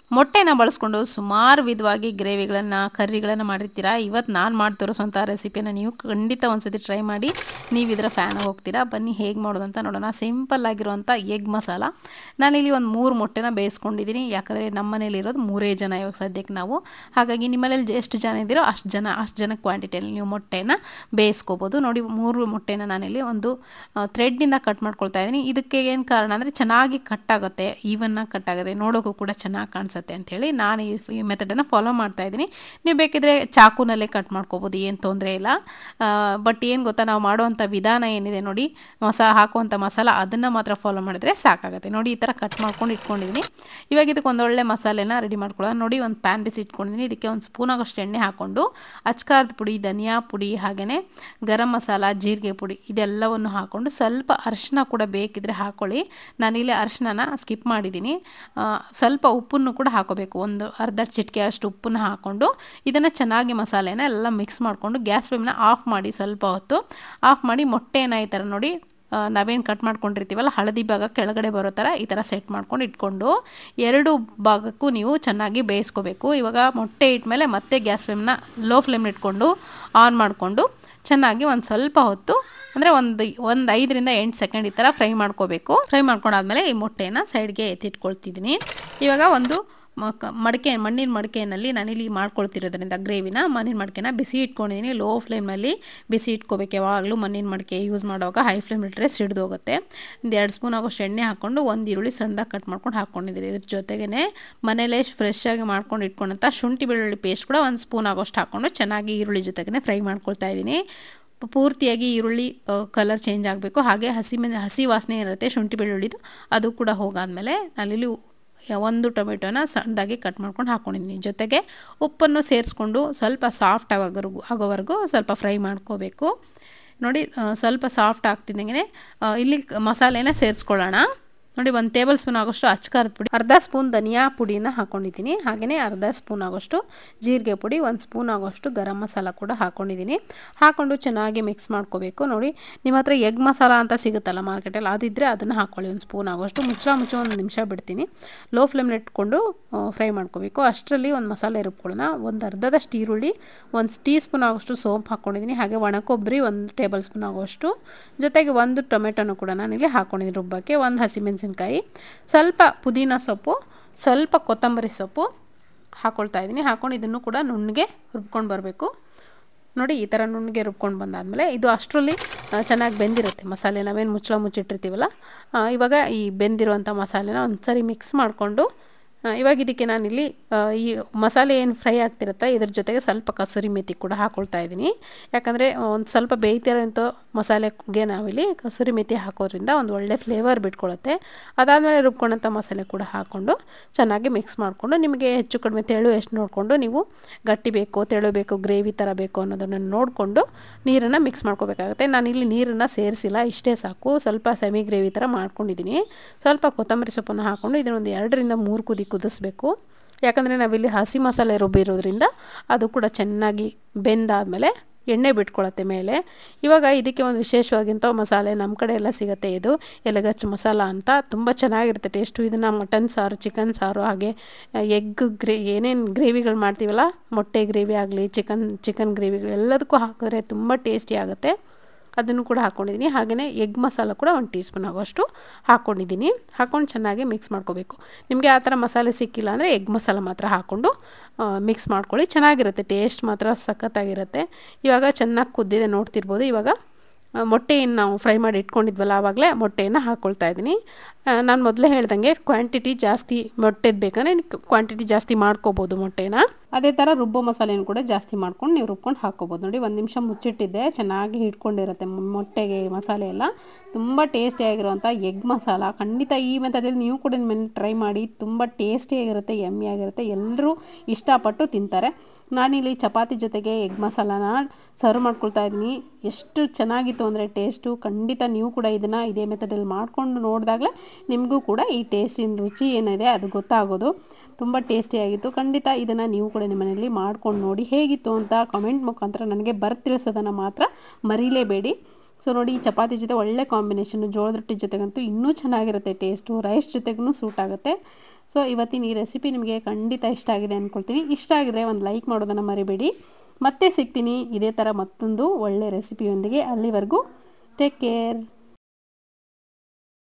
ಮೊಟ್ಟೆನ ಬಳಸ್ಕೊಂಡು ಸುಮಾರು ವಿಧವಾಗಿ ಗ್ರೇವಿಗಳನ್ನು ಕರ್ರಿಗಳನ್ನು ಮಾಡಿರ್ತೀರಾ. ಇವತ್ತು ನಾನು ಮಾಡಿ ತೋರಿಸುವಂಥ ರೆಸಿಪಿನ ನೀವು ಖಂಡಿತ ಒಂದ್ಸತಿ ಟ್ರೈ ಮಾಡಿ ನೀವು ಇದರ ಫ್ಯಾನ್ ಹೋಗ್ತೀರಾ. ಬನ್ನಿ ಹೇಗೆ ಮಾಡೋದು ಅಂತ ನೋಡೋಣ. ಸಿಂಪಲ್ ಆಗಿರುವಂಥ ಎಗ್ ಮಸಾಲ. ನಾನಿಲ್ಲಿ ಒಂದು 3 ಮೊಟ್ಟೆನ ಬೇಯಿಸ್ಕೊಂಡಿದ್ದೀನಿ. ಯಾಕಂದರೆ ನಮ್ಮ ಮನೇಲಿ ಇರೋದು 3 ಜನ ಇವಾಗ ಸದ್ಯಕ್ಕೆ ನಾವು. ಹಾಗಾಗಿ ನಿಮ್ಮನೇಲಿ ಎಷ್ಟು ಜನ ಇದ್ದೀರೋ ಅಷ್ಟು ಜನ ಕ್ವಾಂಟಿಟಿಯಲ್ಲಿ ನೀವು ಮೊಟ್ಟೆನ ಬೇಯಿಸ್ಕೋಬೋದು. ನೋಡಿ 3 ಮೊಟ್ಟೆನ ನಾನಿಲ್ಲಿ ಒಂದು ಥ್ರೆಡ್ನಿಂದ ಕಟ್ ಮಾಡ್ಕೊಳ್ತಾ ಇದ್ದೀನಿ. ಇದಕ್ಕೆ ಏನು ಕಾರಣ ಅಂದರೆ ಚೆನ್ನಾಗಿ ಕಟ್ಟಾಗುತ್ತೆ, ಈವನ್ನಾಗಿ ಕಟ್ಟಾಗುತ್ತೆ, ನೋಡೋಕ್ಕೂ ಕೂಡ ಚೆನ್ನಾಗಿ ಕಾಣಿಸುತ್ತೆ ಅಂಥೇಳಿ ನಾನು ಈ ಮೆಥಡನ್ನು ಫಾಲೋ ಮಾಡ್ತಾ ಇದ್ದೀನಿ. ನೀವು ಬೇಕಿದ್ರೆ ಚಾಕುನಲ್ಲೇ ಕಟ್ ಮಾಡ್ಕೋಬೋದು, ಏನು ತೊಂದರೆ ಇಲ್ಲ. ಬಟ್ ಏನು ಗೊತ್ತಾ, ನಾವು ಮಾಡುವಂಥ ವಿಧಾನ ಏನಿದೆ ನೋಡಿ, ಹಾಕುವಂಥ ಮಸಾಲ ಅದನ್ನು ಮಾತ್ರ ಫಾಲೋ ಮಾಡಿದರೆ ಸಾಕಾಗುತ್ತೆ. ನೋಡಿ ಈ ಥರ ಕಟ್ ಮಾಡ್ಕೊಂಡು ಇಟ್ಕೊಂಡಿದ್ದೀನಿ. ಇವಾಗ ಇದಕ್ಕೆ ಒಂದೊಳ್ಳೆ ಮಸಾಲೆನ ರೆಡಿ ಮಾಡ್ಕೊಳ್ಳೋಣ. ನೋಡಿ ಒಂದು ಪ್ಯಾನ್ ಬಿಸಿ ಇಟ್ಕೊಂಡಿದ್ದೀನಿ. ಇದಕ್ಕೆ ಒಂದು ಸ್ಪೂನ್ ಆಗೋಷ್ಟು ಎಣ್ಣೆ ಹಾಕ್ಕೊಂಡು ಅಚ್ಕಾರದ ಪುಡಿ, ಧನಿಯಾ ಪುಡಿ, ಹಾಗೆಯೇ ಗರಂ ಮಸಾಲ, ಜೀರಿಗೆ ಪುಡಿ ಇದೆಲ್ಲವನ್ನು ಹಾಕ್ಕೊಂಡು ಸ್ವಲ್ಪ ಅರಿಶಿನ ಕೂಡ ಬೇಕಿದ್ರೆ ಹಾಕ್ಕೊಳ್ಳಿ. ನಾನಿಲ್ಲಿ ಅರಿಶಿನ ಸ್ಕಿಪ್ ಮಾಡಿದ್ದೀನಿ. ಸ್ವಲ್ಪ ಉಪ್ಪನ್ನು ಕೂಡ ಹಾಕೋಬೇಕು, ಒಂದು ಅರ್ಧ ಚಿಟಿಕೆ ಅಷ್ಟು ಉಪ್ಪನ್ನು ಹಾಕ್ಕೊಂಡು ಇದನ್ನು ಚೆನ್ನಾಗಿ ಮಸಾಲೆನ ಎಲ್ಲ ಮಿಕ್ಸ್ ಮಾಡಿಕೊಂಡು ಗ್ಯಾಸ್ ಫ್ಲೇಮ್ನ ಆಫ್ ಮಾಡಿ ಸ್ವಲ್ಪ ಹೊತ್ತು ಆಫ್ ಮಾಡಿ ಮೊಟ್ಟೆನ ಈ ಥರ ನೋಡಿ ನಾವೇನು ಕಟ್ ಮಾಡ್ಕೊಂಡಿರ್ತೀವಲ್ಲ ಹಳದಿ ಭಾಗ ಕೆಳಗಡೆ ಬರೋ ಥರ ಈ ಥರ ಸೆಟ್ ಮಾಡ್ಕೊಂಡು ಇಟ್ಕೊಂಡು 2 ಭಾಗಕ್ಕೂ ನೀವು ಚೆನ್ನಾಗಿ ಬೇಯಿಸ್ಕೋಬೇಕು. ಇವಾಗ ಮೊಟ್ಟೆ ಇಟ್ಮೇಲೆ ಮತ್ತೆ ಗ್ಯಾಸ್ ಫ್ಲೇಮ್ನ ಲೋ ಫ್ಲೇಮ್ನ ಇಟ್ಕೊಂಡು ಆನ್ ಮಾಡಿಕೊಂಡು ಚೆನ್ನಾಗಿ ಒಂದು ಸ್ವಲ್ಪ ಹೊತ್ತು ಅಂದರೆ ಒಂದು 5 ರಿಂದ 8 ಸೆಕೆಂಡ್ ಈ ಥರ ಫ್ರೈ ಮಾಡ್ಕೋಬೇಕು. ಫ್ರೈ ಮಾಡ್ಕೊಂಡಾದ್ಮೇಲೆ ಈ ಮೊಟ್ಟೆನ ಸೈಡ್ಗೆ ಎತ್ತಿಟ್ಕೊಳ್ತಿದ್ದೀನಿ. ಇವಾಗ ಒಂದು ಮಣ್ಣಿನ ಮಡಿಕೆಯಲ್ಲಿ ನಾನಿಲ್ಲಿ ಮಾಡ್ಕೊಳ್ತಿರೋದ್ರಿಂದ ಗ್ರೇವಿನ ಮಣ್ಣಿನ ಮಡಿಕೆನ ಬಿಸಿ ಇಟ್ಕೊಂಡಿದ್ದೀನಿ. ಲೋ ಫ್ಲೇಮ್ನಲ್ಲಿ ಬಿಸಿ ಇಟ್ಕೋಬೇಕು ಯಾವಾಗಲೂ. ಮಣ್ಣಿನ ಮಡಿಕೆ ಯೂಸ್ ಮಾಡುವಾಗ ಹೈ ಫ್ಲೇಮ್ ಇಟ್ಟರೆ ಸಿಡಿದು ಹೋಗುತ್ತೆ. ಒಂದು 2 ಸ್ಪೂನ್ ಆಗೋಷ್ಟು ಎಣ್ಣೆ ಹಾಕ್ಕೊಂಡು ಒಂದು ಈರುಳ್ಳಿ ಸಣ್ಣದಾಗಿ ಕಟ್ ಮಾಡ್ಕೊಂಡು ಹಾಕ್ಕೊಂಡಿದ್ದೀನಿ. ಇದ್ರ ಜೊತೆಗೇ ಮನೇಲೇ ಫ್ರೆಶ್ ಆಗಿ ಮಾಡ್ಕೊಂಡು ಇಟ್ಕೊಂಡಂಥ ಶುಂಠಿ ಬೆಳ್ಳುಳ್ಳಿ ಪೇಸ್ಟ್ ಕೂಡ ಒಂದು ಸ್ಪೂನ್ ಆಗೋಷ್ಟು ಹಾಕ್ಕೊಂಡು ಚೆನ್ನಾಗಿ ಈರುಳ್ಳಿ ಜೊತೆಗೇ ಫ್ರೈ ಮಾಡ್ಕೊಳ್ತಾ ಇದ್ದೀನಿ. ಪೂರ್ತಿಯಾಗಿ ಈರುಳ್ಳಿ ಕಲರ್ ಚೇಂಜ್ ಆಗಬೇಕು. ಹಾಗೆ ಹಸಿ ವಾಸನೆ ಇರುತ್ತೆ ಶುಂಠಿ ಬೆಳ್ಳುಳ್ಳಿದು, ಅದು ಕೂಡ ಹೋಗಾದ್ಮೇಲೆ ನಾನಿಲ್ಲಿ ಒಂದು ಟೊಮೆಟೊನ ಸಣ್ಣದಾಗಿ ಕಟ್ ಮಾಡ್ಕೊಂಡು ಹಾಕ್ಕೊಂಡಿದ್ದೀನಿ. ಜೊತೆಗೆ ಉಪ್ಪನ್ನು ಸೇರಿಸ್ಕೊಂಡು ಸ್ವಲ್ಪ ಸಾಫ್ಟ್ ಆಗೋವರೆಗೂ ಸ್ವಲ್ಪ ಫ್ರೈ ಮಾಡ್ಕೋಬೇಕು. ನೋಡಿ ಸ್ವಲ್ಪ ಸಾಫ್ಟ್ ಆಗ್ತಿದ್ದಂಗೆ ಇಲ್ಲಿ ಮಸಾಲೆನ ಸೇರಿಸ್ಕೊಳ್ಳೋಣ. ನೋಡಿ 1 ಟೇಬಲ್ ಸ್ಪೂನ್ ಆಗೋಷ್ಟು ಅಚ್ಕಾರದ ಪುಡಿ, ಅರ್ಧ ಸ್ಪೂನ್ ಧನಿಯಾ ಪುಡಿನ ಹಾಕ್ಕೊಂಡಿದ್ದೀನಿ. ಹಾಗೆಯೇ ಅರ್ಧ ಸ್ಪೂನ್ ಆಗೋಷ್ಟು ಜೀರಿಗೆ ಪುಡಿ, 1 ಸ್ಪೂನ್ ಆಗೋಷ್ಟು ಗರಂ ಮಸಾಲ ಕೂಡ ಹಾಕ್ಕೊಂಡಿದ್ದೀನಿ. ಹಾಕ್ಕೊಂಡು ಚೆನ್ನಾಗಿ ಮಿಕ್ಸ್ ಮಾಡ್ಕೋಬೇಕು. ನೋಡಿ ನಿಮ್ಮ ಹತ್ರ ಎಗ್ ಮಸಾಲ ಅಂತ ಸಿಗುತ್ತಲ್ಲ ಮಾರ್ಕೆಟಲ್ಲಿ, ಅದಿದ್ದರೆ ಅದನ್ನು ಹಾಕ್ಕೊಳ್ಳಿ 1 ಸ್ಪೂನ್ ಆಗೋಷ್ಟು. ಮುಚ್ಚ 1 ನಿಮಿಷ ಬಿಡ್ತೀನಿ. ಲೋ ಫ್ಲೇಮ್ನ ಇಟ್ಕೊಂಡು ಫ್ರೈ ಮಾಡ್ಕೋಬೇಕು. ಅಷ್ಟರಲ್ಲಿ ಒಂದು ಮಸಾಲೆ ರುಬ್ಕೊಳ್ಳೋಣ. ಒಂದು ಅರ್ಧದಷ್ಟು ಈರುಳ್ಳಿ, 1 ಟೀ ಸ್ಪೂನ್ ಆಗೋಷ್ಟು ಸೋಂಪು ಹಾಕ್ಕೊಂಡಿದ್ದೀನಿ. ಹಾಗೆ ಒಣಕೊಬ್ಬರಿ 1 ಟೇಬಲ್ ಸ್ಪೂನ್ ಆಗೋಷ್ಟು, ಜೊತೆಗೆ 1 ಟೊಮೆಟೊನು ಕೂಡ ನಾನಿಲ್ಲಿ ಹಾಕ್ಕೊಂಡಿದ್ದೀನಿ ರುಬ್ಬಕ್ಕೆ, 1 ಹಸಿಮೆಣಸಿನ್ಕಾಯಿ, ಸ್ವಲ್ಪ ಪುದೀನ ಸೊಪ್ಪು, ಸ್ವಲ್ಪ ಕೊತ್ತಂಬರಿ ಸೊಪ್ಪು ಹಾಕ್ಕೊಳ್ತಾ ಇದ್ದೀನಿ. ಹಾಕ್ಕೊಂಡು ಇದನ್ನು ಕೂಡ ನುಣ್ಣಗೆ ರುಬ್ಕೊಂಡು ಬರಬೇಕು. ನೋಡಿ ಈ ಥರ ನುಣ್ಣಗೆ ರುಬ್ಕೊಂಡು ಬಂದಾದಮೇಲೆ ಇದು ಅಷ್ಟರಲ್ಲಿ ಚೆನ್ನಾಗಿ ಬೆಂದಿರುತ್ತೆ ಮಸಾಲೆ, ನಾವೇನು ಮುಚ್ಚಿಟ್ಟಿರ್ತೀವಲ್ಲ. ಇವಾಗ ಈ ಬೆಂದಿರುವಂಥ ಮಸಾಲೆನ ಒಂದು ಸರಿ ಮಿಕ್ಸ್ ಮಾಡಿಕೊಂಡು ಇವಾಗ ಇದಕ್ಕೆ ನಾನಿಲ್ಲಿ ಈ ಮಸಾಲೆ ಏನು ಫ್ರೈ ಆಗ್ತಿರುತ್ತೆ ಇದ್ರ ಜೊತೆಗೆ ಸ್ವಲ್ಪ ಕಸೂರಿ ಮೆಥಿ ಕೂಡ ಹಾಕ್ಕೊಳ್ತಾ ಇದ್ದೀನಿ. ಯಾಕಂದರೆ ಒಂದು ಸ್ವಲ್ಪ ಬೇಯ್ತಿರೋಂಥ ಮಸಾಲೆಗೆ ನಾವಿಲ್ಲಿ ಕಸೂರಿ ಮೆಥಿ ಹಾಕೋದ್ರಿಂದ ಒಂದು ಒಳ್ಳೆ ಫ್ಲೇವರ್ ಬಿಟ್ಕೊಳ್ಳುತ್ತೆ. ಅದಾದಮೇಲೆ ರುಬ್ಕೊಂಡಂಥ ಮಸಾಲೆ ಕೂಡ ಹಾಕ್ಕೊಂಡು ಚೆನ್ನಾಗಿ ಮಿಕ್ಸ್ ಮಾಡಿಕೊಂಡು ನಿಮಗೆ ಹೆಚ್ಚು ಕಡಿಮೆ ತೆಳು ಎಷ್ಟು ನೋಡಿಕೊಂಡು ನೀವು ಗಟ್ಟಿ ಬೇಕು, ತೆಳು ಬೇಕು, ಗ್ರೇವಿ ಥರ ಬೇಕು ಅನ್ನೋದನ್ನು ನೋಡಿಕೊಂಡು ನೀರನ್ನು ಮಿಕ್ಸ್ ಮಾಡ್ಕೋಬೇಕಾಗುತ್ತೆ. ನಾನಿಲ್ಲಿ ನೀರನ್ನು ಸೇರಿಸಿಲ್ಲ, ಇಷ್ಟೇ ಸಾಕು. ಸ್ವಲ್ಪ ಸೆಮಿ ಗ್ರೇವಿ ಥರ ಮಾಡ್ಕೊಂಡಿದ್ದೀನಿ. ಸ್ವಲ್ಪ ಕೊತ್ತಂಬರಿ ಸೊಪ್ಪನ್ನು ಹಾಕ್ಕೊಂಡು ಇದನ್ನೊಂದು 2 ರಿಂದ 3 ಕುದಿ ಕುದಿಸ್ಬೇಕು. ಯಾಕಂದರೆ ನಾವಿಲ್ಲಿ ಹಸಿ ಮಸಾಲೆ ರುಬ್ಬಿರೋದ್ರಿಂದ ಅದು ಕೂಡ ಚೆನ್ನಾಗಿ ಬೆಂದಾದಮೇಲೆ ಎಣ್ಣೆ ಬಿಟ್ಕೊಳ್ಳುತ್ತೆ ಮೇಲೆ. ಇವಾಗ ಇದಕ್ಕೆ ಒಂದು ವಿಶೇಷವಾಗಿಂಥ ಮಸಾಲೆ ನಮ್ಮ ಕಡೆ ಎಲ್ಲ ಸಿಗುತ್ತೆ, ಇದು ಎಲೆಗಚ್ಚು ಮಸಾಲ ಅಂತ. ತುಂಬ ಚೆನ್ನಾಗಿರುತ್ತೆ ಟೇಸ್ಟು. ಇದನ್ನು ಮಟನ್ ಸಾರು, ಚಿಕನ್ ಸಾರು, ಹಾಗೆ ಎಗ್ ಏನೇನು ಗ್ರೇವಿಗಳು ಮಾಡ್ತೀವಲ್ಲ, ಮೊಟ್ಟೆ ಗ್ರೇವಿ ಆಗಲಿ, ಚಿಕನ್ ಗ್ರೇವಿಗಳು ಎಲ್ಲದಕ್ಕೂ ಹಾಕಿದ್ರೆ ತುಂಬ ಟೇಸ್ಟಿ ಆಗುತ್ತೆ. ಅದನ್ನು ಕೂಡ ಹಾಕ್ಕೊಂಡಿದ್ದೀನಿ. ಹಾಗೆಯೇ ಎಗ್ ಮಸಾಲ ಕೂಡ 1 ಟೀ ಸ್ಪೂನ್ ಆಗೋಷ್ಟು ಹಾಕ್ಕೊಂಡಿದ್ದೀನಿ. ಹಾಕ್ಕೊಂಡು ಚೆನ್ನಾಗಿ ಮಿಕ್ಸ್ ಮಾಡ್ಕೋಬೇಕು. ನಿಮಗೆ ಆ ಥರ ಮಸಾಲೆ ಸಿಕ್ಕಿಲ್ಲ ಅಂದರೆ ಎಗ್ ಮಸಾಲ ಮಾತ್ರ ಹಾಕ್ಕೊಂಡು ಮಿಕ್ಸ್ ಮಾಡ್ಕೊಳ್ಳಿ, ಚೆನ್ನಾಗಿರುತ್ತೆ. ಟೇಸ್ಟ್ ಮಾತ್ರ ಸಖತ್ತಾಗಿರುತ್ತೆ. ಇವಾಗ ಚೆನ್ನಾಗಿ ಕುದ್ದಿದೆ ನೋಡ್ತಿರ್ಬೋದು. ಇವಾಗ ಮೊಟ್ಟೆಯನ್ನು ನಾವು ಫ್ರೈ ಮಾಡಿ ಇಟ್ಕೊಂಡಿದ್ವಲ್ಲ, ಆವಾಗಲೇ ಮೊಟ್ಟೆಯನ್ನು ಹಾಕ್ಕೊಳ್ತಾ ಇದ್ದೀನಿ. ನಾನು ಮೊದಲೇ ಹೇಳ್ದಂಗೆ ಕ್ವಾಂಟಿಟಿ ಜಾಸ್ತಿ ಮೊಟ್ಟೆದು ಬೇಕಂದರೆ ಕ್ವಾಂಟಿಟಿ ಜಾಸ್ತಿ ಮಾಡ್ಕೋಬೋದು ಮೊಟ್ಟೆನ. ಅದೇ ಥರ ರುಬ್ಬೋ ಮಸಾಲೆಯನ್ನು ಕೂಡ ಜಾಸ್ತಿ ಮಾಡ್ಕೊಂಡು ನೀವು ರುಬ್ಕೊಂಡು ಹಾಕ್ಕೋಬೋದು. ನೋಡಿ 1 ನಿಮಿಷ ಮುಚ್ಚಿಟ್ಟಿದ್ದೆ, ಚೆನ್ನಾಗಿ ಹಿಡ್ಕೊಂಡಿರುತ್ತೆ ಮೊಟ್ಟೆಗೆ ಮಸಾಲೆ ಎಲ್ಲ. ತುಂಬ ಟೇಸ್ಟಿಯಾಗಿರುವಂಥ ಎಗ್ ಮಸಾಲ. ಖಂಡಿತ ಈ ಮೆಥಡಲ್ಲಿ ನೀವು ಕೂಡ ನಿಮ್ಮ ಟ್ರೈ ಮಾಡಿ, ತುಂಬ ಟೇಸ್ಟಿಯಾಗಿರುತ್ತೆ, ಯಮ್ಮಿಯಾಗಿರುತ್ತೆ, ಎಲ್ಲರೂ ಇಷ್ಟಪಟ್ಟು ತಿಂತಾರೆ. ನಾನಿಲ್ಲಿ ಚಪಾತಿ ಜೊತೆಗೆ ಎಗ್ ಮಸಾಲಾನ ಸರ್ವ್ ಮಾಡ್ಕೊಳ್ತಾ ಇದ್ದೀನಿ. ಎಷ್ಟು ಚೆನ್ನಾಗಿತ್ತು ಅಂದರೆ ಟೇಸ್ಟು. ಖಂಡಿತ ನೀವು ಕೂಡ ಇದನ್ನು ಇದೇ ಮೆಥಡಲ್ಲಿ ಮಾಡಿಕೊಂಡು ನೋಡಿದಾಗಲೇ ನಿಮಗೂ ಕೂಡ ಈ ಟೇಸ್ಟಿನ ರುಚಿ ಏನಿದೆ ಅದು ಗೊತ್ತಾಗೋದು. ತುಂಬ ಟೇಸ್ಟಿಯಾಗಿತ್ತು. ಖಂಡಿತ ಇದನ್ನು ನೀವು ಕೂಡ ನಿಮ್ಮ ಮನೆಯಲ್ಲಿ ಮಾಡ್ಕೊಂಡು ನೋಡಿ, ಹೇಗಿತ್ತು ಅಂತ ಕಾಮೆಂಟ್ ಮುಖಾಂತರ ನನಗೆ ತಿಳಿಸೋದನ್ನು ಮಾತ್ರ ಮರೀಲೇಬೇಡಿ. ಸೊ ನೋಡಿ, ಈ ಚಪಾತಿ ಜೊತೆ ಒಳ್ಳೆ ಕಾಂಬಿನೇಷನ್ನು, ಜೋಳದ ರೊಟ್ಟಿ ಜೊತೆಗಂತೂ ಇನ್ನೂ ಚೆನ್ನಾಗಿರುತ್ತೆ ಟೇಸ್ಟು, ರೈಸ್ ಜೊತೆಗೂ ಸೂಟ್ ಆಗುತ್ತೆ. ಸೊ ಇವತ್ತಿನ ಈ ರೆಸಿಪಿ ನಿಮಗೆ ಖಂಡಿತ ಇಷ್ಟ ಆಗಿದೆ ಅಂದ್ಕೊಳ್ತೀನಿ. ಇಷ್ಟ ಆಗಿದ್ರೆ ಒಂದು ಲೈಕ್ ಮಾಡೋದನ್ನು ಮರಿಬೇಡಿ. ಮತ್ತೆ ಸಿಗ್ತೀನಿ ಇದೇ ಥರ ಮತ್ತೊಂದು ಒಳ್ಳೆ ರೆಸಿಪಿಯೊಂದಿಗೆ. ಅಲ್ಲಿವರೆಗೂ ಟೇಕ್ ಕೇರ್.